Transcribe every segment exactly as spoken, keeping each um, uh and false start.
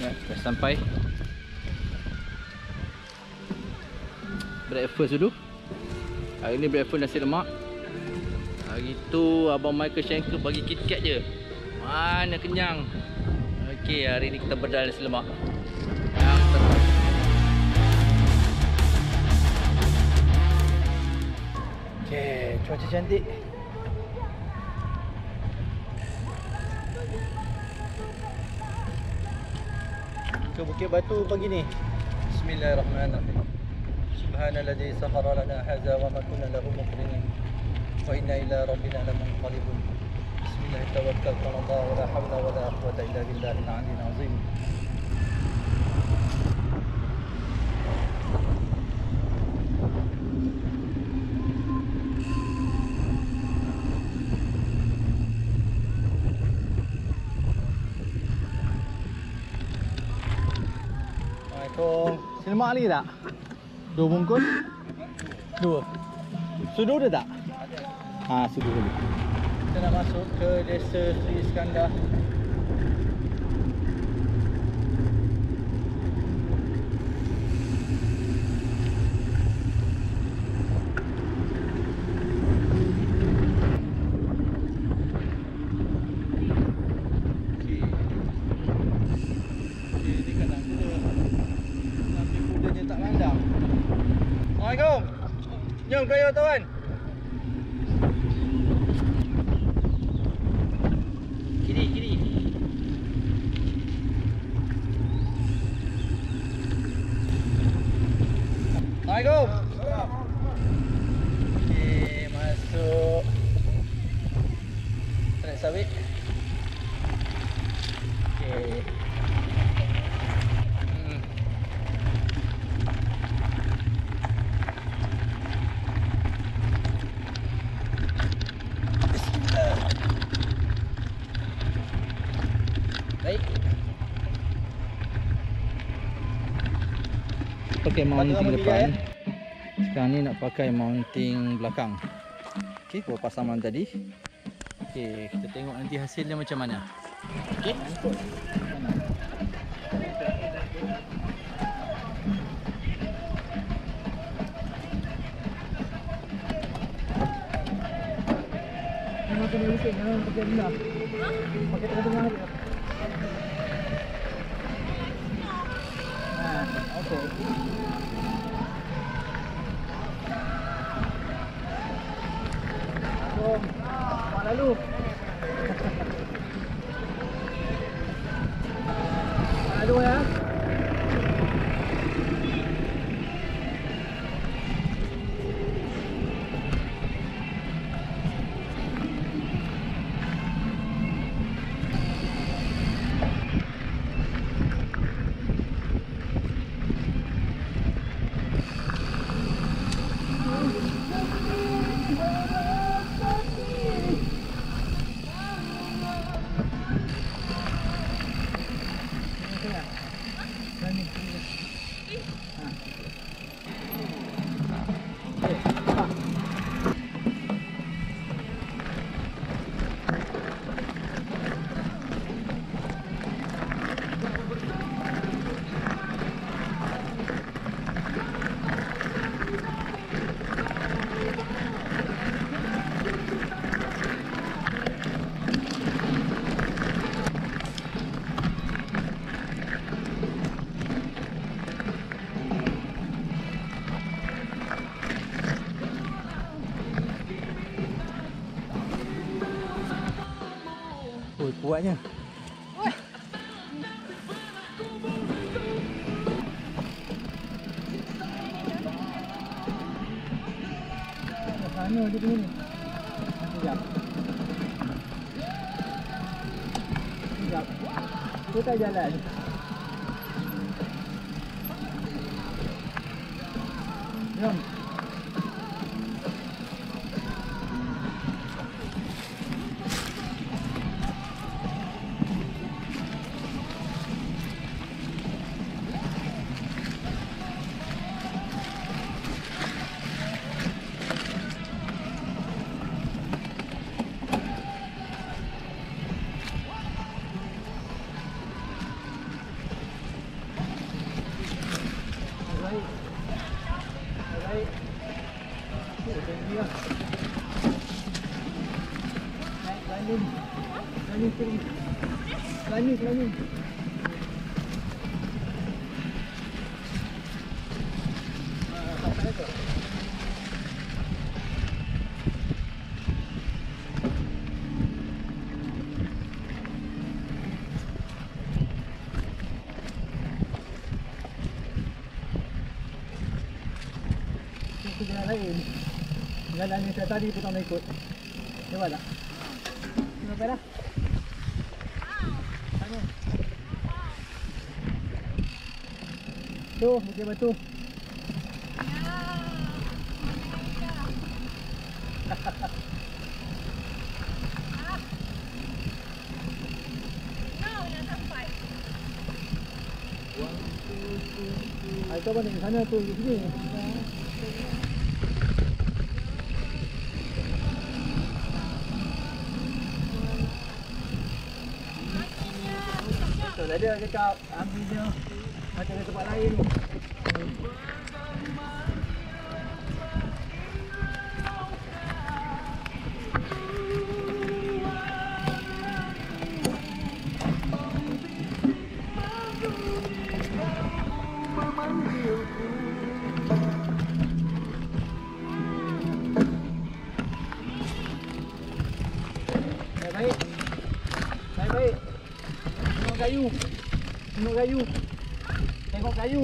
Dah sampai. Breakfast dulu. Hari ni breakfast nasi lemak. Hari tu Abang Michael Schenker bagi KitKat je. Mana kenyang. Okey, hari ni kita berdal nasi lemak. Yang terbaik. Okey, cuaca cantik. Ke Bukit Batu pagi ni. Bismillahirrahmanirrahim. Subhanalladzi sakhara lana hadza wa ma kunna lahu muqrinin wa inna ila rabbina lamunqalibun. Bismillah tawakkaltu 'ala Allah wa la hawla wa la quwwata illa billahil 'aliyyil 'azim. Nasi lemak lagi tak? Dua bungkus? Dua. Sudu ada tak? Ada. Haa, sudu dulu. Kita nak masuk ke Desa Sri Iskandar. Assalamualaikum. Jom kayu tuan. Kiri kiri. Assalamualaikum. Okey, masuk. Tarik sawit. Okey. Baik. Pakai mounting depan. Sekarang ni nak pakai mounting belakang. Okey, bawa pasaman tadi. Okey, kita tengok nanti hasilnya macam mana. Okey. Nak kena lusik, jangan pakai rendah. Pakai tengah-tengah je. Okay. Jom, pak lalu. Pak lalu ya. Oi, kuatnya. Sana dia punya ni. Sekejap. Sekejap. Kita jalan. Jom. baik. Baik. Oh, tinggi lah. Naik landing. Landing tinggi. Landing, landing. Ah, sampai tu. Itu jalan lain. Jalan yang saya tadi tu tak nak ikut. Nampak tak? Nampak dah? Sana. Tu, bukit batu. Ah, itu apa ni? Sana tu, di sini. Betul lah dia cakap ambil dia macam di tempat lain ni. Baik-baik. Baik-baik. Tengok kayu. Tengok kayu. Tengok kayu.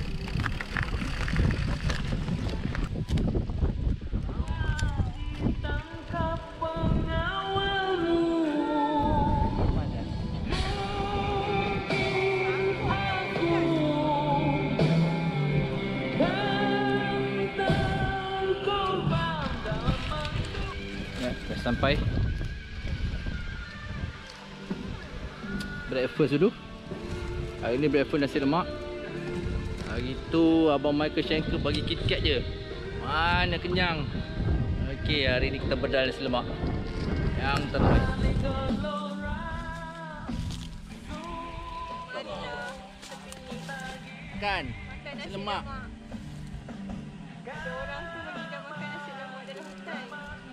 Ya, dah sampai. Breakfast dulu. Hari ni breakfast nasi lemak. Hari tu Abang Michael Schenker bagi KitKat je. Mana kenyang. Okey, hari ni kita berdal nasi lemak yang terbaik. Makan nasi lemak. Ada orang tu lagi dah makan nasi lemak dalam hutan.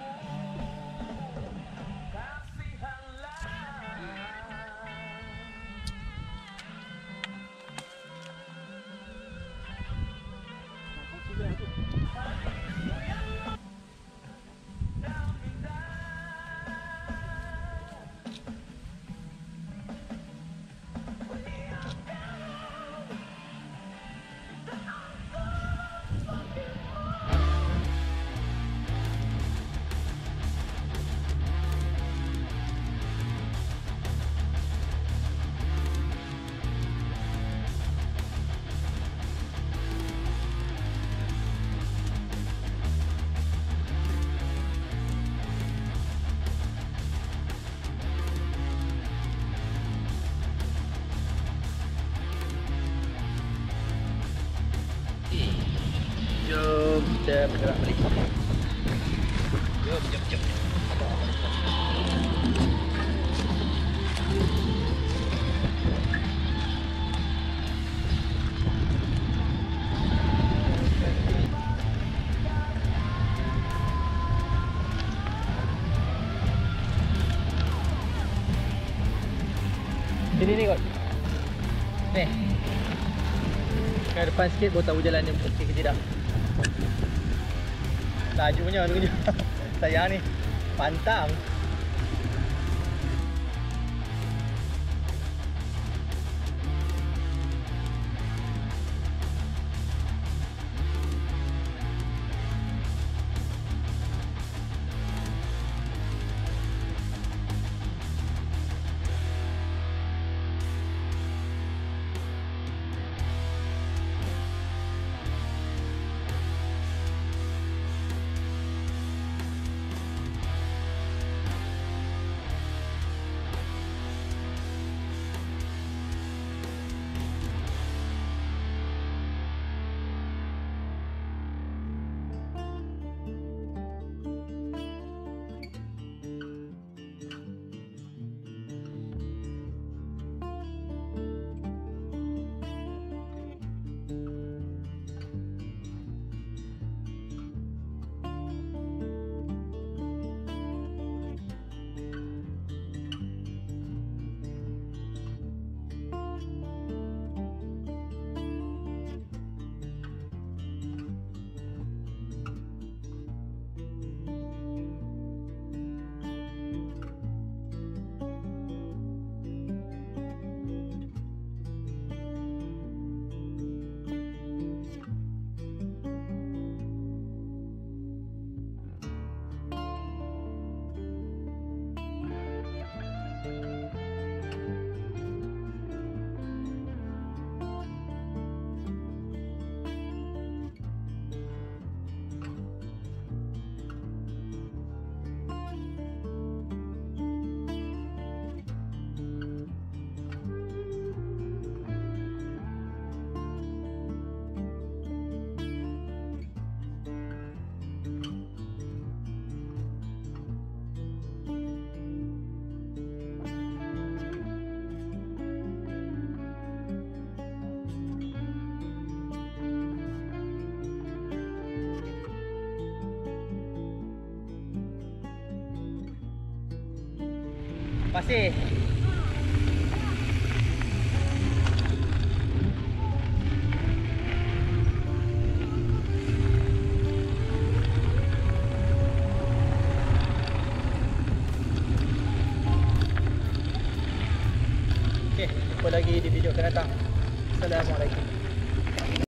Jom kita bergerak balik. Jom, jom, jom. Sini ni kot. Ni. Ke depan sikit baru tahu jalan ni betul ke tidak. Lajunya tu je. Sayang ni. Pantang. Masih. Okey, jumpa lagi di video akan datang. Assalamualaikum.